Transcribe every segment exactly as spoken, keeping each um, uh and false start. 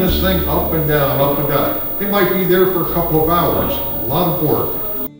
this thing up and down, up and down. They might be there for a couple of hours. A lot of work.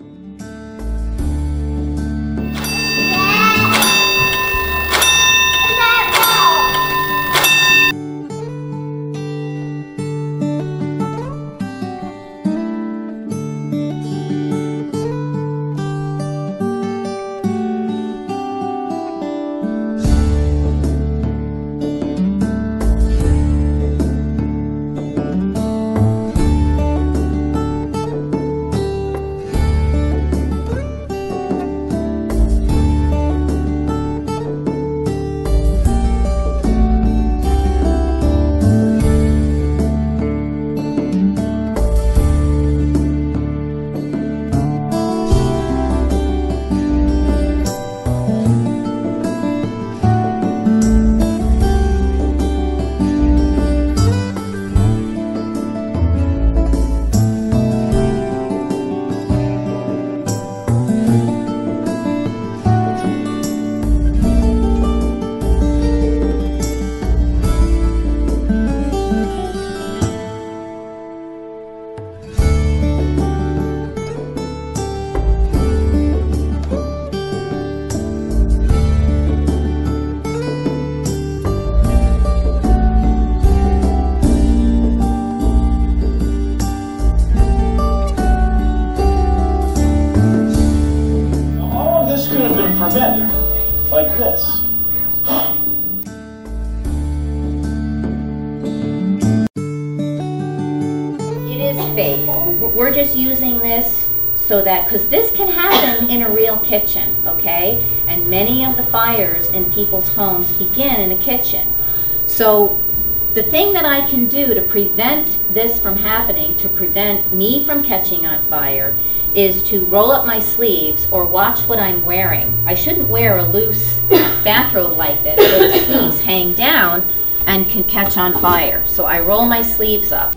Like this. It is fake. We're just using this so that, because this can happen in a real kitchen, okay? And many of the fires in people's homes begin in a kitchen. So the thing that I can do to prevent this from happening, to prevent me from catching on fire, is to roll up my sleeves or watch what I'm wearing. I shouldn't wear a loose bathrobe like this where the sleeves hang down and can catch on fire. So I roll my sleeves up.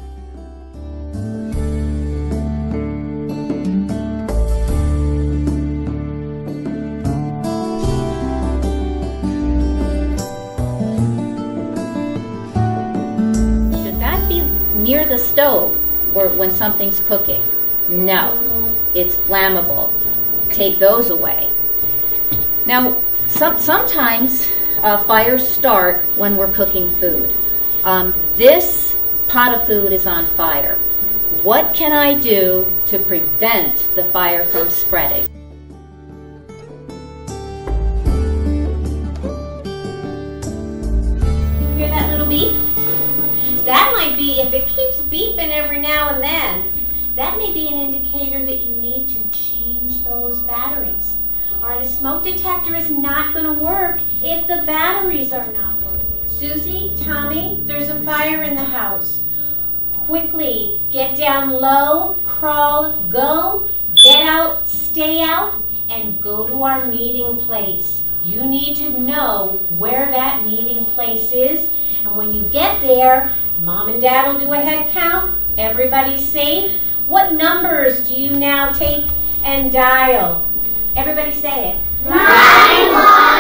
Should that be near the stove or when something's cooking? No. It's flammable. Take those away. Now, some, sometimes uh, fires start when we're cooking food. Um, this pot of food is on fire. What can I do to prevent the fire from spreading? Hear that little beep? That might be, if it keeps beeping every now and then, that may be an indicator that you need to change those batteries. All right, a smoke detector is not going to work if the batteries are not working. Susie, Tommy, there's a fire in the house. Quickly, get down low, crawl, go, get out, stay out, and go to our meeting place. You need to know where that meeting place is, and when you get there, Mom and Dad will do a head count. Everybody's safe. What numbers do you now take and dial? Everybody say it. nine one one.